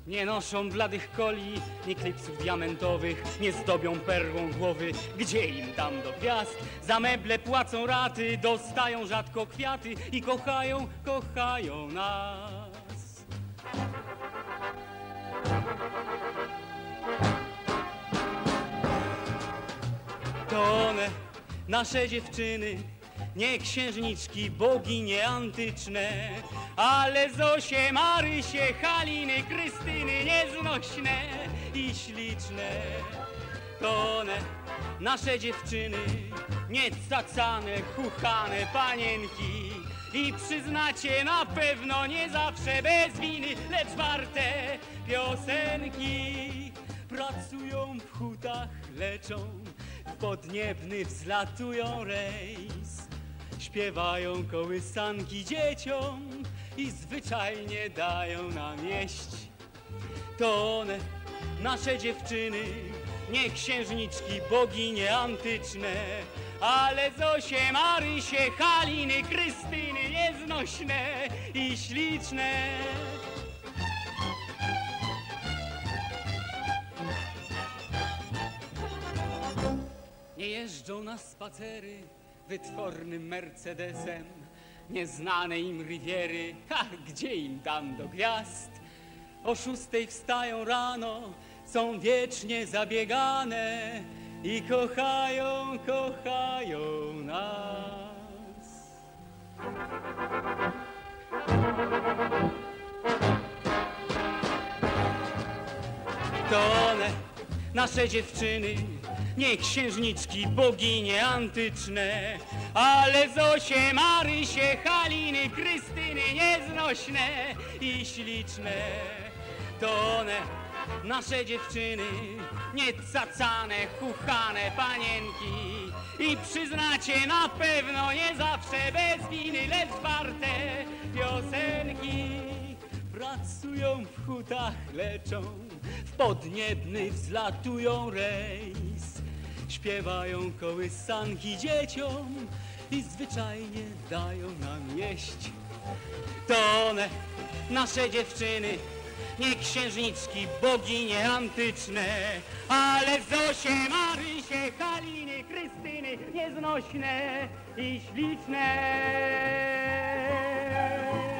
Nie noszą bladych koli, nie klipsów diamentowych, nie zdobią perłą głowy, gdzie im tam do gwiazd. Za meble płacą raty, dostają rzadko kwiaty i kochają, kochają nas. To one, nasze dziewczyny, nie księżniczki, boginie antyczne, ale Zosie, Marysie, Haliny, Krystyny, nieznośne i śliczne. To one, nasze dziewczyny, nie cacane, chuchane panienki. I przyznacie na pewno nie zawsze bez winy, lecz warte piosenki. Pracują w hutach, leczą, w podniebny wzlatują rejs. Śpiewają kołysanki dzieciom i zwyczajnie dają nam jeść. To one, nasze dziewczyny, nie księżniczki, boginie antyczne, ale Zosie, Marysie, Haliny, Krystyny, nieznośne i śliczne. Nie jeżdżą na spacery wytwornym Mercedesem, nieznane im riviery, gdzie im tam do gwiazd. O 6 wstają rano, są wiecznie zabiegane i kochają, kochają nas. To one, nasze dziewczyny, nie księżniczki, boginie antyczne, ale Zosie, Marysie, Haliny, Krystyny, nieznośne i śliczne. To one, nasze dziewczyny, nie cacane, chuchane panienki. I przyznacie na pewno nie zawsze bez winy, lecz warte piosenki. Pracują w hutach, leczą, w podniebny wzlatują rejs. Śpiewają kołysanki dzieciom i zwyczajnie dają nam jeść. To one, nasze dziewczyny, nie księżniczki, boginie antyczne, ale Zosie, Marysie, Haliny, Krystyny, nieznośne i śliczne.